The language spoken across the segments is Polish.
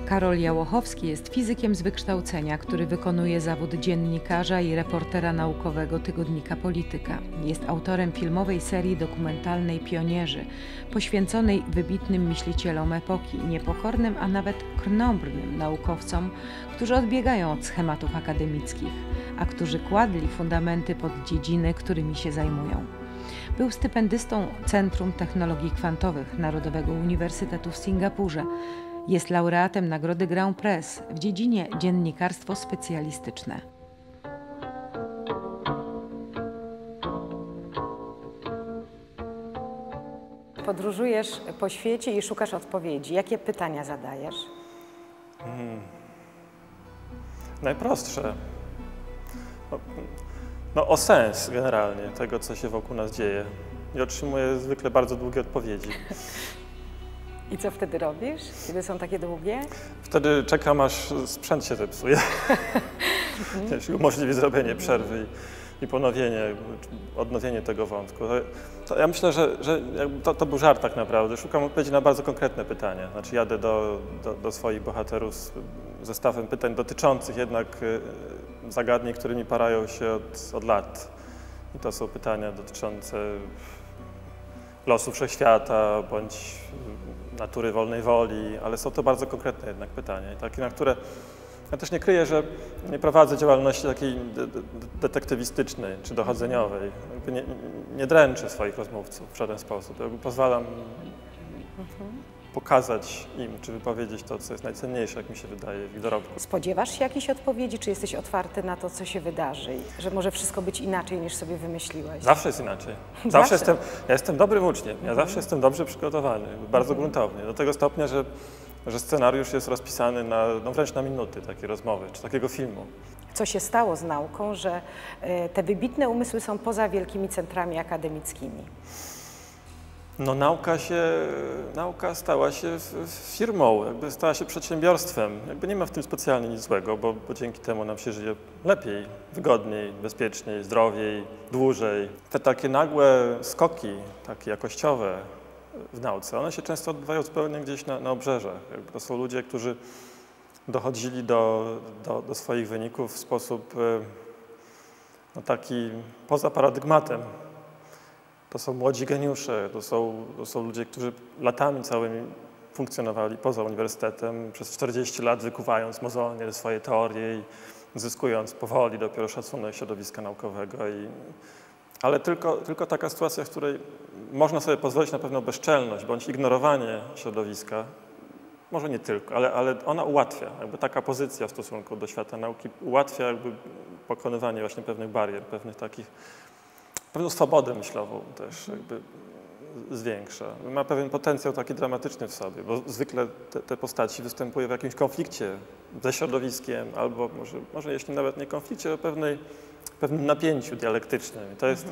Karol Jałochowski jest fizykiem z wykształcenia, który wykonuje zawód dziennikarza i reportera naukowego tygodnika Polityka. Jest autorem filmowej serii dokumentalnej Pionierzy, poświęconej wybitnym myślicielom epoki, niepokornym, a nawet krnąbrnym naukowcom, którzy odbiegają od schematów akademickich, a którzy kładli fundamenty pod dziedziny, którymi się zajmują. Był stypendystą Centrum Technologii Kwantowych Narodowego Uniwersytetu w Singapurze. Jest laureatem Nagrody Grand Press w dziedzinie dziennikarstwo specjalistyczne. Podróżujesz po świecie i szukasz odpowiedzi. Jakie pytania zadajesz? Najprostsze. No, o sens generalnie tego, co się wokół nas dzieje. I otrzymuję zwykle bardzo długie odpowiedzi. I co wtedy robisz, kiedy są takie długie? Wtedy czekam, aż sprzęt się zepsuje. Jeśli umożliwi zrobienie przerwy i ponowienie, odnowienie tego wątku. Ja myślę, że to był żart tak naprawdę. Szukam odpowiedzi na bardzo konkretne pytania. Znaczy jadę do swoich bohaterów z zestawem pytań dotyczących jednak zagadnień, którymi parają się od lat. I to są pytania dotyczące losu wszechświata bądź natury wolnej woli, ale są to bardzo konkretne jednak pytania i takie, na które ja też nie kryję, że nie prowadzę działalności takiej detektywistycznej czy dochodzeniowej. Nie dręczę swoich rozmówców w żaden sposób. Pozwalam pokazać im, czy wypowiedzieć to, co jest najcenniejsze, jak mi się wydaje, w ich dorobku. Spodziewasz się jakiejś odpowiedzi, czy jesteś otwarty na to, co się wydarzy? Że może wszystko być inaczej, niż sobie wymyśliłeś? Zawsze jest inaczej. Zawsze ja jestem dobrym uczniem. Ja zawsze jestem dobrze przygotowany, bardzo gruntownie. Do tego stopnia, że scenariusz jest rozpisany wręcz na minuty takiej rozmowy, czy takiego filmu. Co się stało z nauką, że te wybitne umysły są poza wielkimi centrami akademickimi? No nauka stała się firmą, jakby stała się przedsiębiorstwem. Jakby nie ma w tym specjalnie nic złego, bo dzięki temu nam się żyje lepiej, wygodniej, bezpieczniej, zdrowiej, dłużej. Te takie nagłe skoki, takie jakościowe w nauce, one się często odbywają zupełnie gdzieś na obrzeżach. Jakby to są ludzie, którzy dochodzili do swoich wyników w sposób taki poza paradygmatem. To są młodzi geniusze, to są ludzie, którzy latami całymi funkcjonowali poza uniwersytetem, przez 40 lat wykuwając mozolnie swoje teorie i zyskując powoli dopiero szacunek środowiska naukowego. Ale tylko taka sytuacja, w której można sobie pozwolić na pewną bezczelność bądź ignorowanie środowiska, może nie tylko, ale ona ułatwia, jakby taka pozycja w stosunku do świata nauki ułatwia jakby pokonywanie właśnie pewnych barier, pewną swobodę myślową też jakby zwiększa. Ma pewien potencjał taki dramatyczny w sobie, bo zwykle te postaci występują w jakimś konflikcie ze środowiskiem, albo może jeśli nawet nie konflikcie, to pewnym napięciu dialektycznym. I to jest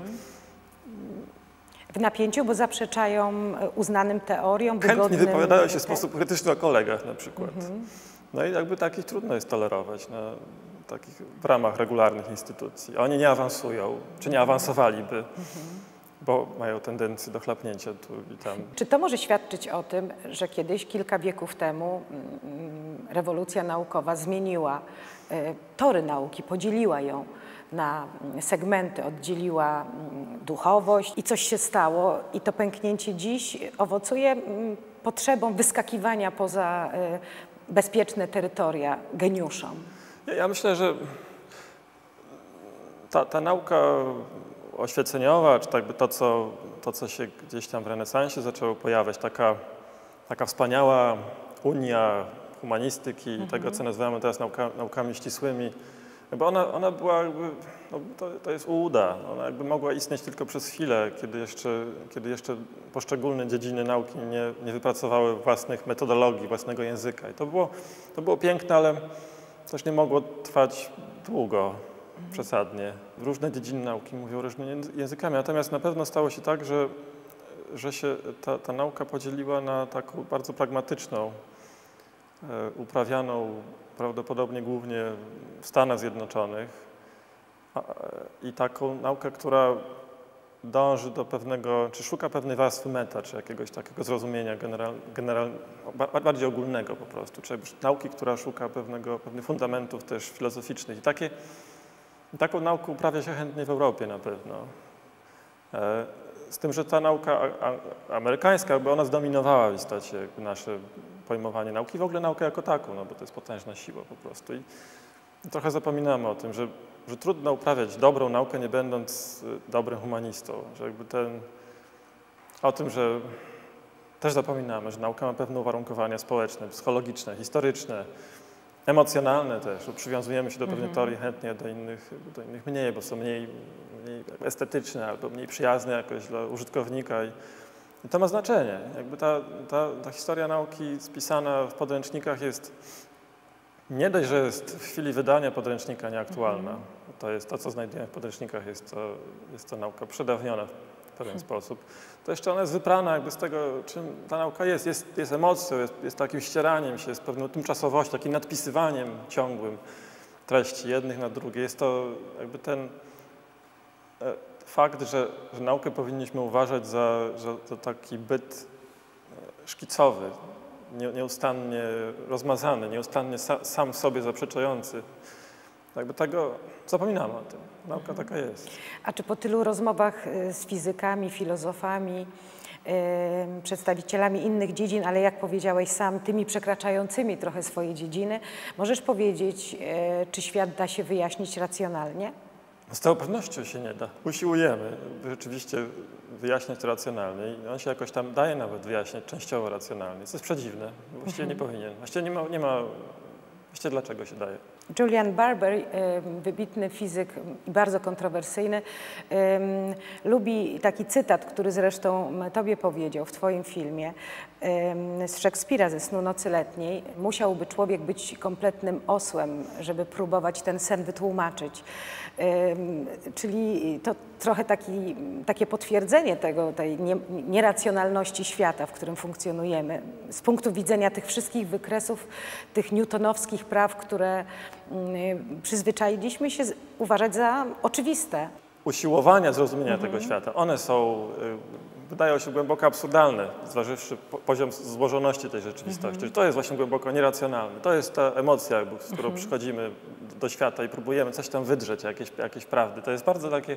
w napięciu, bo zaprzeczają uznanym teoriom, wygodnym... Chętnie wypowiadają się w sposób krytyczny o kolegach na przykład. No i jakby takich trudno jest tolerować w ramach regularnych instytucji. Oni nie awansują, czy nie awansowaliby, bo mają tendencję do chlapnięcia tu i tam. Czy to może świadczyć o tym, że kiedyś, kilka wieków temu, rewolucja naukowa zmieniła tory nauki, podzieliła ją na segmenty, oddzieliła duchowość i coś się stało i to pęknięcie dziś owocuje potrzebą wyskakiwania poza bezpieczne terytoria geniuszom? Ja myślę, że ta nauka oświeceniowa, czy jakby to, co się gdzieś tam w renesansie zaczęło pojawiać, taka wspaniała unia humanistyki i tego, co nazywamy teraz naukami ścisłymi, bo ona była jakby, to jest ułuda, ona jakby mogła istnieć tylko przez chwilę, kiedy jeszcze poszczególne dziedziny nauki nie wypracowały własnych metodologii, własnego języka. I to było piękne, ale też nie mogło trwać długo, przesadnie. Różne dziedziny nauki mówią różnymi językami, natomiast na pewno stało się tak, że się ta nauka podzieliła na taką bardzo pragmatyczną, uprawianą prawdopodobnie głównie w Stanach Zjednoczonych i taką naukę, która dąży do pewnego, czy szuka pewnej warstwy meta, czy jakiegoś takiego zrozumienia bardziej ogólnego po prostu, czy nauki, która szuka pewnych fundamentów też filozoficznych. Taką naukę uprawia się chętnie w Europie na pewno. Z tym, że ta nauka amerykańska, jakby ona zdominowała w istocie nasze pojmowanie nauki, w ogóle naukę jako taką, no bo to jest potężna siła po prostu. I trochę zapominamy o tym, że trudno uprawiać dobrą naukę, nie będąc dobrym humanistą. Że jakby o tym, że też zapominamy, że nauka ma pewne uwarunkowania społeczne, psychologiczne, historyczne, emocjonalne też. Przywiązujemy się do pewnej teorii chętnie, do innych mniej, bo są mniej estetyczne albo mniej przyjazne jakoś dla użytkownika. I to ma znaczenie. Jakby ta historia nauki spisana w podręcznikach jest nie dość, że jest w chwili wydania podręcznika nieaktualna. To jest to, co znajdujemy w podręcznikach, jest to nauka przedawniona w pewien sposób. To jeszcze ona jest wyprana jakby z tego, czym ta nauka jest. Jest emocją, jest takim ścieraniem się, jest pewną tymczasowością, takim nadpisywaniem ciągłym treści jednych na drugie. Jest to jakby ten fakt, że naukę powinniśmy uważać za taki byt szkicowy, nieustannie rozmazany, nieustannie sam sobie zaprzeczający. Jakby tego zapominamy o tym. Nauka taka jest. A czy po tylu rozmowach z fizykami, filozofami, przedstawicielami innych dziedzin, ale jak powiedziałeś sam, tymi przekraczającymi trochę swoje dziedziny, możesz powiedzieć, czy świat da się wyjaśnić racjonalnie? Z całą pewnością się nie da. Usiłujemy rzeczywiście wyjaśniać to racjonalnie i on się jakoś tam daje nawet wyjaśniać częściowo racjonalnie, co jest przedziwne. Właściwie nie powinien. Właściwie nie ma właściwie dlaczego się daje. Julian Barber, wybitny fizyk i bardzo kontrowersyjny, lubi taki cytat, który zresztą tobie powiedział w twoim filmie, z Szekspira, ze Snu Nocy Letniej. Musiałby człowiek być kompletnym osłem, żeby próbować ten sen wytłumaczyć. Czyli to trochę takie potwierdzenie tej nieracjonalności świata, w którym funkcjonujemy. Z punktu widzenia tych wszystkich wykresów, tych newtonowskich praw, które przyzwyczailiśmy się uważać za oczywiste. Usiłowania zrozumienia tego świata, one są, wydają się głęboko absurdalne, zważywszy poziom złożoności tej rzeczywistości. To jest właśnie głęboko nieracjonalne. To jest ta emocja, z którą przychodzimy do świata i próbujemy coś tam wydrzeć, jakieś prawdy. To jest bardzo takie...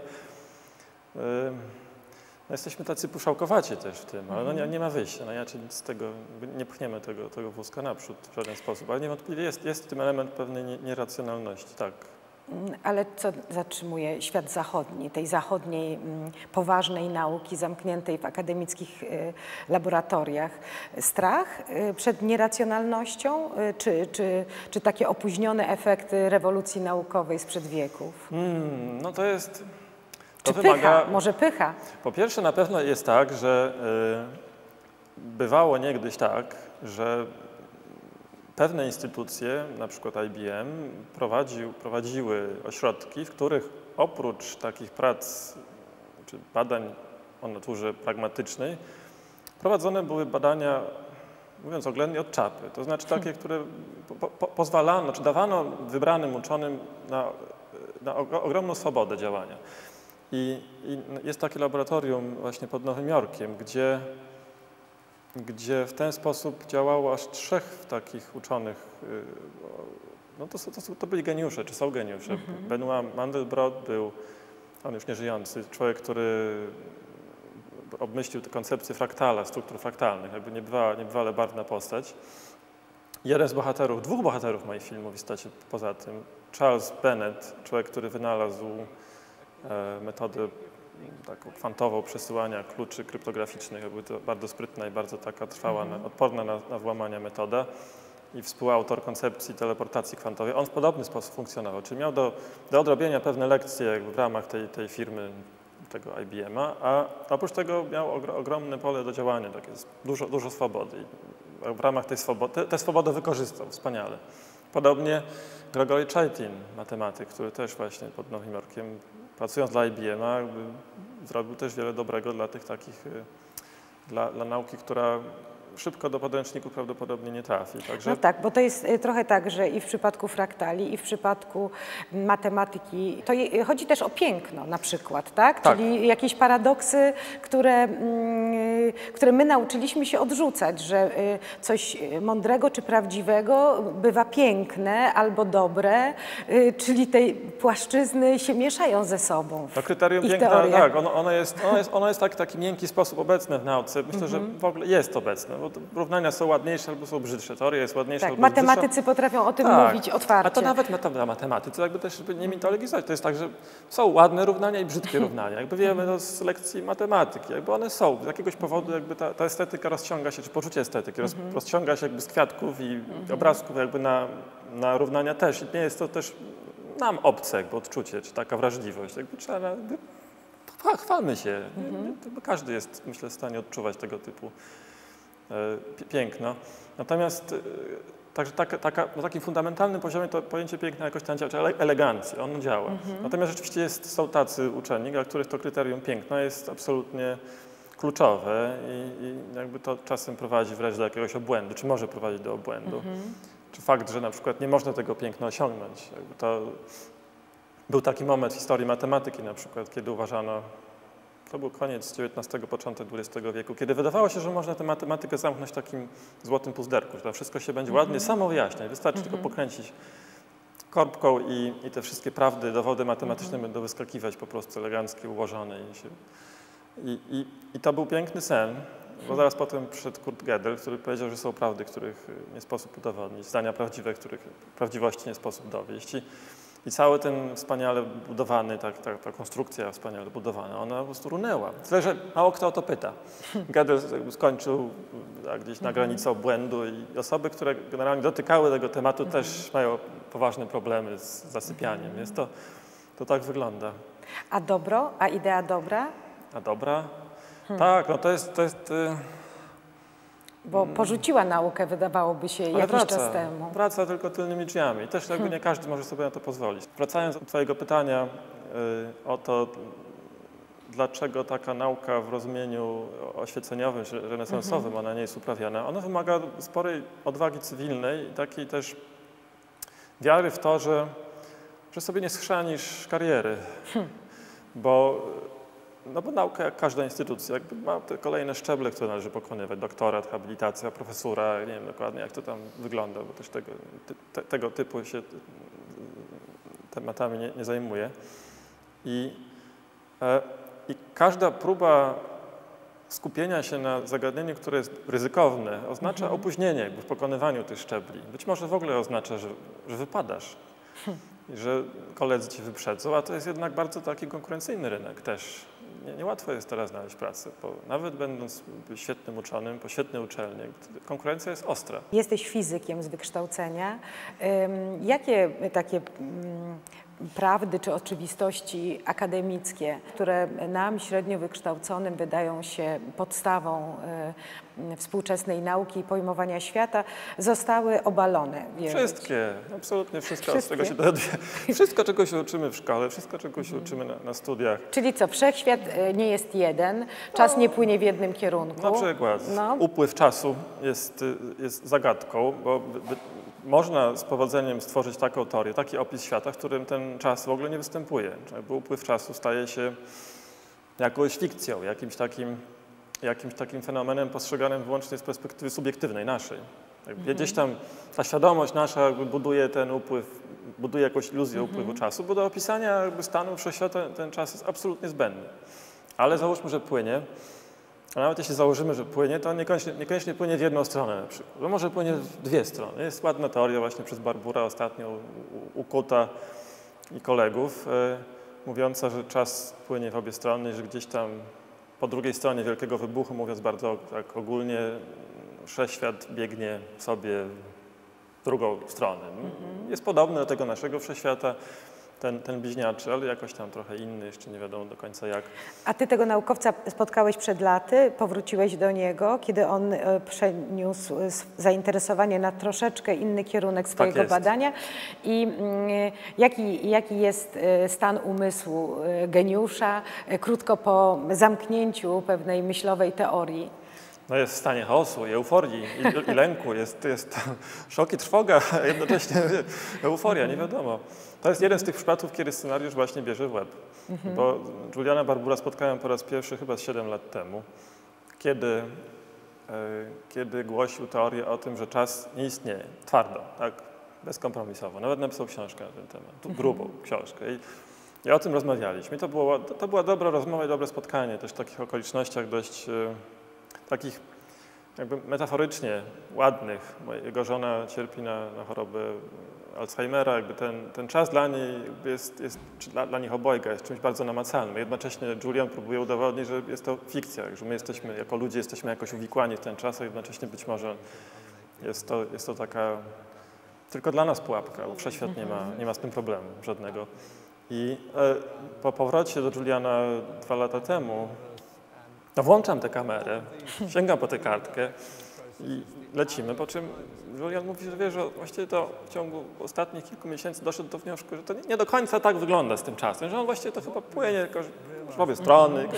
No jesteśmy tacy puszałkowaci też w tym, ale no nie ma wyjścia. No inaczej nic z tego, nie pchniemy tego wózka naprzód w żaden sposób. Ale niewątpliwie jest w tym element pewnej nieracjonalności, tak. Ale co zatrzymuje świat zachodni, tej zachodniej, poważnej nauki zamkniętej w akademickich laboratoriach? Strach przed nieracjonalnością, czy takie opóźnione efekty rewolucji naukowej sprzed wieków? No to jest... Czy pycha? Może pycha? Po pierwsze na pewno jest tak, że bywało niegdyś tak, że pewne instytucje, na przykład IBM, prowadziły ośrodki, w których oprócz takich prac czy badań o naturze pragmatycznej prowadzone były badania, mówiąc oględnie, od czapy. To znaczy takie, które pozwalano, czy dawano wybranym uczonym na ogromną swobodę działania. I jest takie laboratorium właśnie pod Nowym Jorkiem, gdzie w ten sposób działało aż 3 takich uczonych. No to byli geniusze, czy są geniusze. Benoit Mandelbrot był, on już nieżyjący, człowiek, który obmyślił tę koncepcję fraktala, struktur fraktalnych, jakby niebywale barwna postać. Jeden z bohaterów, 2 bohaterów moich filmów w istocie poza tym, Charles Bennett, człowiek, który wynalazł metodę taką kwantową przesyłania kluczy kryptograficznych. Jakby to bardzo sprytna i bardzo taka trwała, odporna na włamania metoda i współautor koncepcji teleportacji kwantowej. On w podobny sposób funkcjonował, czyli miał do odrobienia pewne lekcje jakby w ramach tej firmy, tego IBM-a, a oprócz tego miał ogromne pole do działania, takie dużo swobody. I w ramach tej swobody, tę swobodę wykorzystał wspaniale. Podobnie Gregory Chaitin, matematyk, który też właśnie pod Nowym Jorkiem, pracując dla IBM-a, zrobił też wiele dobrego dla tych takich, dla nauki, która szybko do podręczników prawdopodobnie nie trafi. Także... No tak, bo to jest trochę tak, że i w przypadku fraktali, i w przypadku matematyki, to chodzi też o piękno na przykład, tak? Tak. Czyli jakieś paradoksy, które my nauczyliśmy się odrzucać, że coś mądrego czy prawdziwego bywa piękne albo dobre, czyli te płaszczyzny się mieszają ze sobą. To kryterium piękna, tak, ono jest taki miękki sposób obecne w nauce. Myślę, że w ogóle jest obecne, bo równania są ładniejsze albo są brzydsze, teoria jest ładniejsza albo brzydsze. Matematycy potrafią o tym mówić otwarcie. A to nawet matematycy, jakby też nie mitologizować. To jest tak, że są ładne równania i brzydkie równania. Jakby wiemy to z lekcji matematyki, jakby one są. Z jakiegoś powodu jakby ta estetyka rozciąga się, czy poczucie estetyki rozciąga się jakby z kwiatków i obrazków jakby na równania też. I nie jest to też nam obce jakby odczucie, czy taka wrażliwość. Jakby trzeba, chwalmy się. Każdy jest, myślę, w stanie odczuwać tego typu piękno. Natomiast także na takim fundamentalnym poziomie to pojęcie piękna jakoś tam działa, czy elegancja, ono działa. Natomiast rzeczywiście są tacy uczeni, dla których to kryterium piękna jest absolutnie kluczowe i jakby to czasem prowadzi wręcz do jakiegoś obłędu, czy może prowadzić do obłędu. Czy fakt, że na przykład nie można tego piękna osiągnąć. Jakby to był taki moment w historii matematyki na przykład, kiedy uważano, to był koniec XIX, początek XX wieku, kiedy wydawało się, że można tę matematykę zamknąć w takim złotym puzderku, że to wszystko się będzie ładnie samo wyjaśniać. Wystarczy tylko pokręcić korbką i te wszystkie prawdy, dowody matematyczne będą wyskakiwać po prostu eleganckie, ułożone. I to był piękny sen, bo zaraz potem przyszedł Kurt Gödel, który powiedział, że są prawdy, których nie sposób udowodnić, zdania prawdziwe, których prawdziwości nie sposób dowieść. I cały ten wspaniale budowany, ta konstrukcja wspaniale budowana, ona po prostu runęła. Tyle, że mało kto o to pyta. Gödel skończył gdzieś na granicy obłędu i osoby, które generalnie dotykały tego tematu też mają poważne problemy z zasypianiem. Jest to tak wygląda. A dobro? A idea dobra? A dobra? Tak, no to jest Bo porzuciła naukę, wydawało by się, jakiś czas temu. Wraca tylko tylnymi drzwiami. Też jakby nie każdy może sobie na to pozwolić. Wracając do twojego pytania o to, dlaczego taka nauka w rozumieniu oświeceniowym czy renesansowym, ona nie jest uprawiana, ona wymaga sporej odwagi cywilnej i takiej też wiary w to, że sobie nie schrzanisz kariery. Bo nauka, jak każda instytucja, jakby ma te kolejne szczeble, które należy pokonywać. Doktorat, habilitacja, profesura, nie wiem dokładnie, jak to tam wygląda, bo też tego typu się tematami nie zajmuje. I każda próba skupienia się na zagadnieniu, które jest ryzykowne, oznacza opóźnienie jakby w pokonywaniu tych szczebli. Być może w ogóle oznacza, że wypadasz. I że koledzy cię wyprzedzą, a to jest jednak bardzo taki konkurencyjny rynek też. Niełatwo jest teraz znaleźć pracę, bo nawet będąc świetnym uczonym, po świetnej uczelni, konkurencja jest ostra. Jesteś fizykiem z wykształcenia. Jakie takie prawdy czy oczywistości akademickie, które nam, średnio wykształconym, wydają się podstawą współczesnej nauki i pojmowania świata, zostały obalone? Wszystkie, absolutnie wszystko, z czego się dowiaduje. Wszystko, czego się uczymy w szkole, wszystko, czego się uczymy na studiach. Czyli co, wszechświat nie jest jeden, czas nie płynie w jednym kierunku. Na przykład upływ czasu jest zagadką, bo można z powodzeniem stworzyć taką teorię, taki opis świata, w którym ten czas w ogóle nie występuje. Bo upływ czasu staje się jakąś fikcją, jakimś takim fenomenem postrzeganym wyłącznie z perspektywy subiektywnej, naszej. Gdzieś tam ta świadomość nasza buduje ten upływ, buduje jakąś iluzję upływu czasu, bo do opisania stanu wszechświata ten czas jest absolutnie zbędny. Ale załóżmy, że płynie. A nawet jeśli założymy, że płynie, to niekoniecznie płynie w jedną stronę na przykład. Bo może płynie w dwie strony. Jest ładna teoria właśnie przez Barbura ostatnio ukuta i kolegów, mówiąca, że czas płynie w obie strony i że gdzieś tam po drugiej stronie wielkiego wybuchu, mówiąc bardzo tak ogólnie, wszechświat biegnie sobie w drugą stronę. Jest podobny do tego naszego wszechświata. Ten bliźniaczy, ale jakoś tam trochę inny, jeszcze nie wiadomo do końca jak. A ty tego naukowca spotkałeś przed laty, powróciłeś do niego, kiedy on przeniósł zainteresowanie na troszeczkę inny kierunek swojego badania. I jaki jest stan umysłu geniusza krótko po zamknięciu pewnej myślowej teorii? no jest w stanie chaosu i euforii i lęku, jest szok i trwoga, a jednocześnie euforia, nie wiadomo. To jest jeden z tych przypadków, kiedy scenariusz właśnie bierze w łeb. Bo Juliana Barbura spotkałem po raz pierwszy chyba 7 lat temu, kiedy głosił teorię o tym, że czas nie istnieje, twardo, tak, bezkompromisowo. Nawet napisał książkę na ten temat, grubą książkę. I o tym rozmawialiśmy. I to była dobra rozmowa i dobre spotkanie, też w takich okolicznościach dość takich jakby metaforycznie ładnych. Jego żona cierpi na chorobę Alzheimera, jakby ten czas dla niej jest dla nich obojga jest czymś bardzo namacalnym. Jednocześnie Julian próbuje udowodnić, że jest to fikcja, że my jesteśmy, jako ludzie jesteśmy jakoś uwikłani w ten czas, a jednocześnie być może jest to taka tylko dla nas pułapka, bo wszechświat nie ma z tym problemu żadnego. I po powrocie do Juliana 2 lata temu, no włączam tę kamerę, sięgam po tę kartkę i lecimy, po czym Julian mówi, że wie, że właściwie to w ciągu ostatnich kilku miesięcy doszedł do wniosku, że to nie do końca tak wygląda z tym czasem, że on właściwie to chyba płynie w obie strony.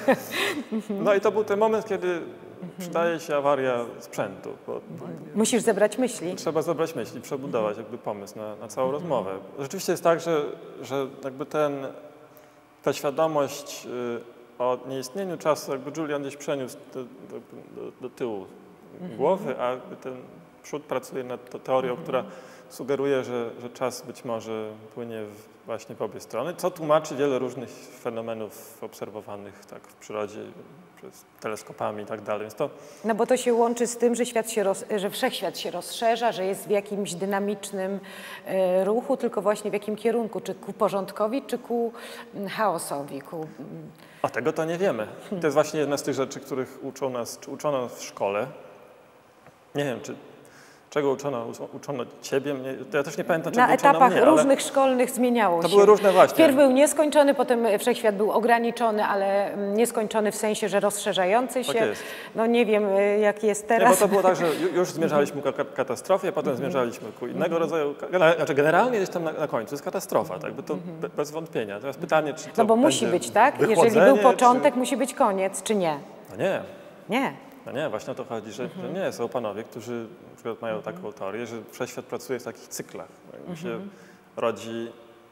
No i to był ten moment, kiedy przydaje się awaria sprzętu. Musisz zebrać myśli. Trzeba zebrać myśli, przebudować jakby pomysł na całą rozmowę. Rzeczywiście jest tak, że jakby ta świadomość o nieistnieniu czasu, jakby Julian gdzieś przeniósł do tyłu głowy, a ten przód pracuje nad tą teorią, która sugeruje, że czas być może płynie właśnie w obie strony, co tłumaczy wiele różnych fenomenów obserwowanych tak w przyrodzie, przez teleskopami i tak dalej. Więc to... No bo to się łączy z tym, że wszechświat się rozszerza, że jest w jakimś dynamicznym ruchu, tylko właśnie w jakim kierunku, czy ku porządkowi, czy ku chaosowi. A tego to nie wiemy. To jest właśnie jedna z tych rzeczy, których uczono w szkole. Nie wiem, czego uczono ciebie? Ja też nie pamiętam, czego na uczono etapach mnie, różnych szkolnych zmieniało się. To były różne właśnie. Wpierw był nieskończony, potem wszechświat był ograniczony, ale nieskończony w sensie, że rozszerzający się. Tak jest. No nie wiem, jak jest teraz. Nie, bo to było tak, że już zmierzaliśmy ku katastrofie, potem zmierzaliśmy ku innego rodzaju... Znaczy generalnie gdzieś tam na końcu jest katastrofa, tak? Bo to bez wątpienia. Teraz pytanie, czy to no bo musi być, tak? Jeżeli był początek, musi być koniec, czy nie? No nie. Nie. No nie, właśnie o to chodzi, że nie, są panowie, którzy na przykład mają taką teorię, że wszechświat pracuje w takich cyklach. Jakby się rodzi,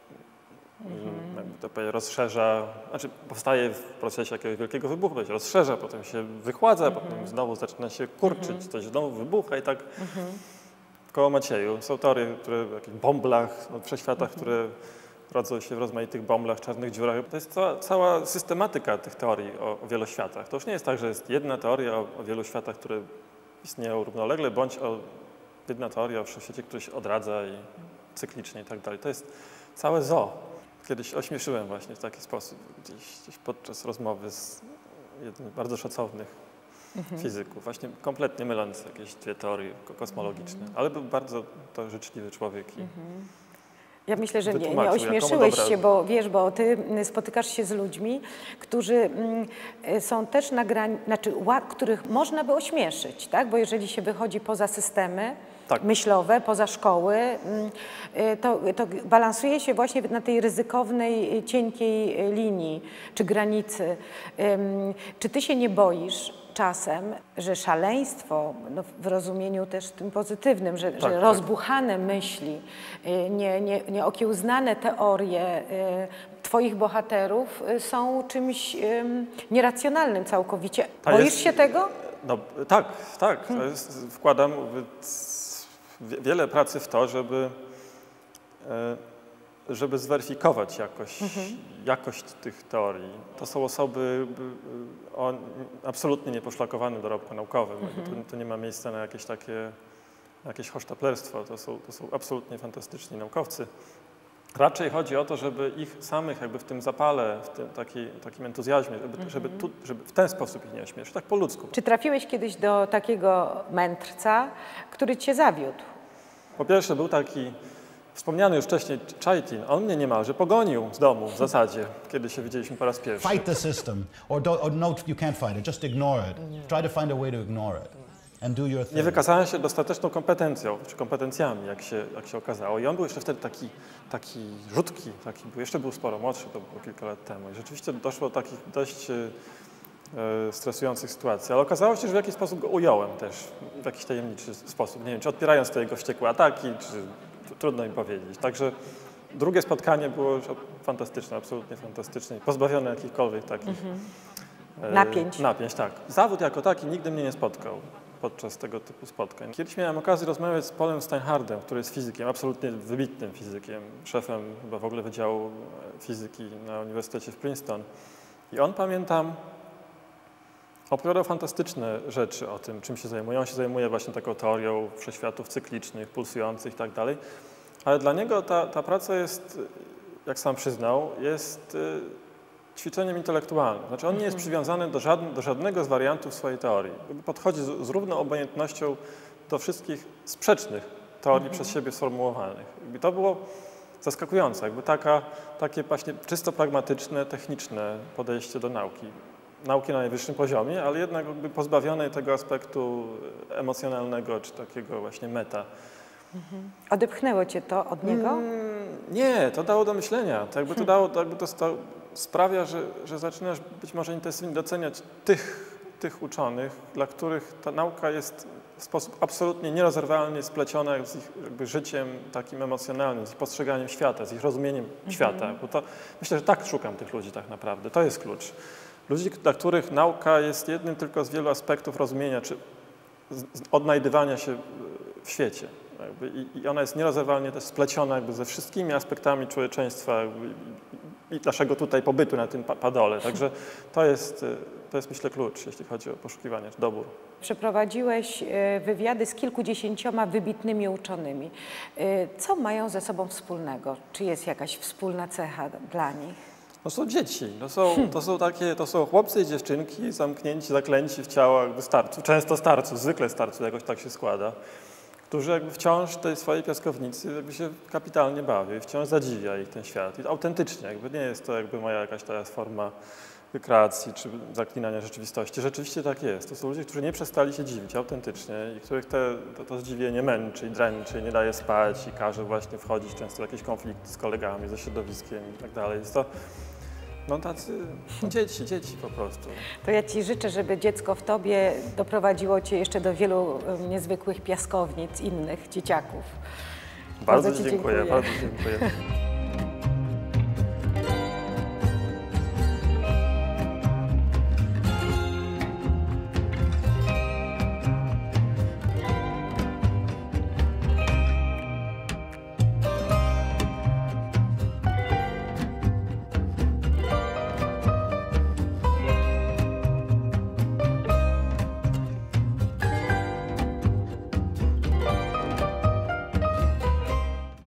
jakby to powiedzieć, rozszerza, znaczy powstaje w procesie jakiegoś wielkiego wybuchu, to się rozszerza, potem się wychładza, potem znowu zaczyna się kurczyć, coś znowu wybucha i tak koło Macieju. Są teorie, które w jakichś bąblach, wszechświatach, które rodzą się w rozmaitych bąblach, czarnych dziurach. To jest cała systematyka tych teorii o wieloświatach. To już nie jest tak, że jest jedna teoria o wielu światach, które istnieją równolegle, bądź jedna teoria o wszechświecie, który się odradza i cyklicznie i tak dalej. To jest całe zoo. Kiedyś ośmieszyłem właśnie w taki sposób, gdzieś podczas rozmowy z jednym z bardzo szacownych fizyków, właśnie kompletnie myląc jakieś dwie teorie kosmologiczne, ale był bardzo to życzliwy człowiek. Ja myślę, że nie ośmieszyłeś się, bo wiesz, bo ty spotykasz się z ludźmi, którzy są też na których można by ośmieszyć, tak? Bo jeżeli się wychodzi poza systemy myślowe, poza szkoły, to balansuje się właśnie na tej ryzykownej, cienkiej linii czy granicy. Czy ty się nie boisz czasem, że szaleństwo, no w rozumieniu też tym pozytywnym, że rozbuchane myśli, nieokiełznane teorie twoich bohaterów są czymś nieracjonalnym całkowicie. Boisz się tego? No, tak. Wkładam wiele pracy w to, żeby zweryfikować jakość tych teorii. To są osoby o absolutnie nieposzlakowanym dorobku naukowym. Tu nie ma miejsca na jakieś hosztaplerstwo. To są absolutnie fantastyczni naukowcy. Raczej chodzi o to, żeby ich samych jakby w tym zapale, w tym takim entuzjazmie, żeby w ten sposób ich nie ośmieszyć, tak po ludzku. Czy trafiłeś kiedyś do takiego mędrca, który cię zawiódł? Po pierwsze był taki wspomniany już wcześniej Chaitin. On mnie niemalże pogonił z domu w zasadzie, kiedy się widzieliśmy po raz pierwszy. Fight the system, or no, you can't fight it, just ignore it. Try to find a way to ignore it. And do your thing. Nie wykazałem się dostateczną kompetencją, czy kompetencjami, jak się okazało. I on był jeszcze wtedy taki rzutki, jeszcze był sporo młodszy, to było kilka lat temu. I rzeczywiście doszło do takich dość stresujących sytuacji, ale okazało się, że w jakiś sposób go ująłem też, w jakiś tajemniczy sposób. Nie wiem, czy odpierając te jego wściekłe ataki, czy trudno mi powiedzieć. Także drugie spotkanie było już fantastyczne, absolutnie fantastyczne, pozbawione jakichkolwiek takich napięć. Tak. Zawód jako taki nigdy mnie nie spotkał podczas tego typu spotkań. Kiedyś miałem okazję rozmawiać z Paulem Steinhardtem, który jest fizykiem, absolutnie wybitnym fizykiem, szefem chyba w ogóle Wydziału Fizyki na Uniwersytecie w Princeton. I on, pamiętam, opowiadał fantastyczne rzeczy o tym, czym się zajmuje. On się zajmuje właśnie taką teorią wszechświatów cyklicznych, pulsujących i tak dalej. Ale dla niego ta praca jest, jak sam przyznał, jest ćwiczeniem intelektualnym. Znaczy on nie jest przywiązany do żadnego z wariantów swojej teorii. Podchodzi z równą obojętnością do wszystkich sprzecznych teorii przez siebie sformułowanych. I to było zaskakujące, takie właśnie czysto pragmatyczne, techniczne podejście do nauki. Nauki na najwyższym poziomie, ale jednak pozbawionej tego aspektu emocjonalnego, czy takiego właśnie meta. Odepchnęło cię to od niego? Nie, to dało do myślenia. To sprawia, że zaczynasz być może intensywnie doceniać tych uczonych, dla których ta nauka jest w sposób absolutnie nierozerwalnie spleciona z ich życiem takim emocjonalnym, z ich postrzeganiem świata, z ich rozumieniem świata. Bo myślę, że tak szukam tych ludzi tak naprawdę. To jest klucz. Ludzi, dla których nauka jest jednym tylko z wielu aspektów rozumienia, czy odnajdywania się w świecie. I ona jest nierozerwalnie też spleciona ze wszystkimi aspektami człowieczeństwa i naszego tutaj pobytu na tym padole. Także to jest myślę klucz, jeśli chodzi o poszukiwanie, czy dobór. Przeprowadziłeś wywiady z kilkudziesięcioma wybitnymi uczonymi. Co mają ze sobą wspólnego? Czy jest jakaś wspólna cecha dla nich? No są dzieci, to są chłopcy i dziewczynki zamknięci, zaklęci w ciałach starców, często starców, zwykle starców, jakoś tak się składa, którzy wciąż w tej swojej piaskownicy się kapitalnie bawią i wciąż zadziwia ich ten świat. I autentycznie, nie jest to moja jakaś teraz forma wykreacji czy zaklinania rzeczywistości. Rzeczywiście tak jest. To są ludzie, którzy nie przestali się dziwić autentycznie i których to zdziwienie męczy i dręczy, nie daje spać i każe właśnie wchodzić często w jakieś konflikty z kolegami, ze środowiskiem i tak dalej. Jest to tacy dzieci po prostu. To ja ci życzę, żeby dziecko w tobie doprowadziło cię jeszcze do wielu niezwykłych piaskownic innych dzieciaków. Bardzo ci dziękuję. Bardzo dziękuję.